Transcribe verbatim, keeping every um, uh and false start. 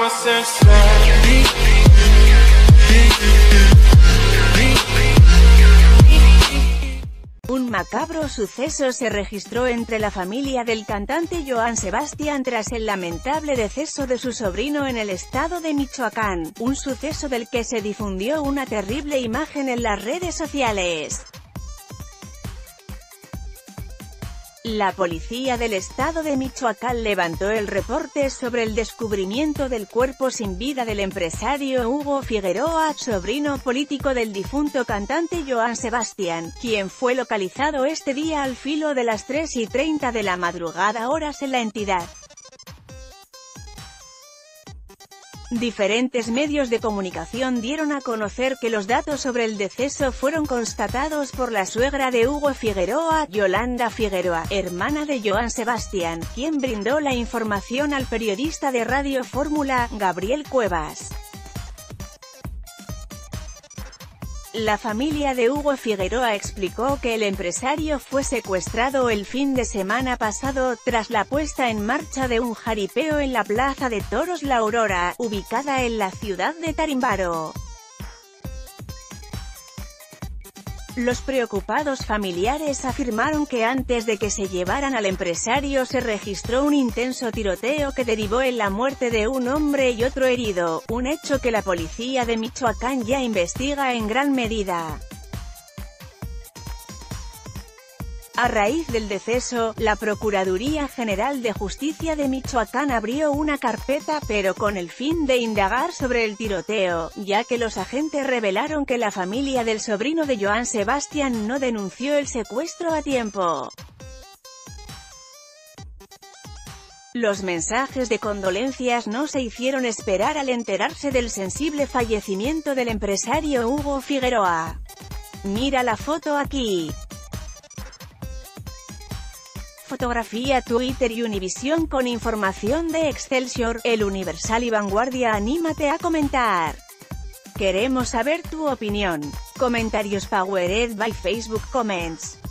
Un macabro suceso se registró entre la familia del cantante Joan Sebastián tras el lamentable deceso de su sobrino en el estado de Michoacán, un suceso del que se difundió una terrible imagen en las redes sociales. La policía del estado de Michoacán levantó el reporte sobre el descubrimiento del cuerpo sin vida del empresario Hugo Figueroa, sobrino político del difunto cantante Joan Sebastián, quien fue localizado este día al filo de las tres y treinta de la madrugada horas en la entidad. Diferentes medios de comunicación dieron a conocer que los datos sobre el deceso fueron constatados por la suegra de Hugo Figueroa, Yolanda Figueroa, hermana de Joan Sebastián, quien brindó la información al periodista de Radio Fórmula, Gabriel Cuevas. La familia de Hugo Figueroa explicó que el empresario fue secuestrado el fin de semana pasado, tras la puesta en marcha de un jaripeo en la Plaza de Toros La Aurora, ubicada en la ciudad de Tarimbaro. Los preocupados familiares afirmaron que antes de que se llevaran al empresario se registró un intenso tiroteo que derivó en la muerte de un hombre y otro herido, un hecho que la policía de Michoacán ya investiga en gran medida. A raíz del deceso, la Procuraduría General de Justicia de Michoacán abrió una carpeta, pero con el fin de indagar sobre el tiroteo, ya que los agentes revelaron que la familia del sobrino de Joan Sebastián no denunció el secuestro a tiempo. Los mensajes de condolencias no se hicieron esperar al enterarse del sensible fallecimiento del empresario Hugo Figueroa. Mira la foto aquí. Fotografía Twitter y Univisión con información de Excelsior, El Universal y Vanguardia. Anímate a comentar. Queremos saber tu opinión. Comentarios powered by Facebook Comments.